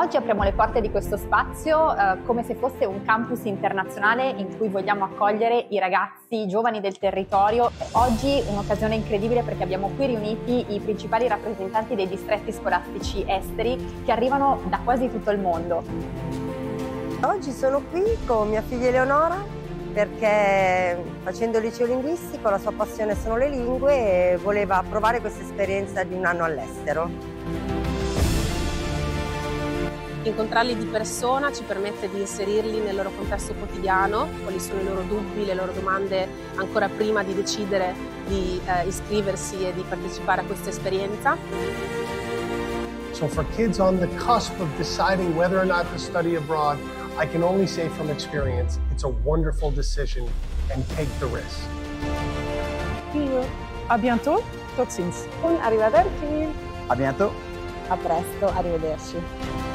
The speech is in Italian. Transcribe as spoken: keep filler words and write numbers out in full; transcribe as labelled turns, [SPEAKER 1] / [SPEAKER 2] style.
[SPEAKER 1] Oggi apriamo le porte di questo spazio eh, come se fosse un campus internazionale in cui vogliamo accogliere i ragazzi, i giovani del territorio. Oggi un'occasione incredibile perché abbiamo qui riuniti i principali rappresentanti dei distretti scolastici esteri che arrivano da quasi tutto il mondo.
[SPEAKER 2] Oggi sono qui con mia figlia Eleonora perché facendo il liceo linguistico la sua passione sono le lingue e voleva provare questa esperienza di un anno all'estero.
[SPEAKER 3] Incontrarli di persona ci permette di inserirli nel loro contesto quotidiano, quali sono i loro dubbi, le loro domande ancora prima di decidere di eh, iscriversi e di partecipare a questa esperienza.
[SPEAKER 4] So for kids on the cusp of deciding whether or not to study abroad, I can only say from experience, it's a wonderful decision and take the risk.
[SPEAKER 5] A bientôt, tot ziens.
[SPEAKER 2] Un arrivederci.
[SPEAKER 6] A bientôt.
[SPEAKER 2] A presto, arrivederci.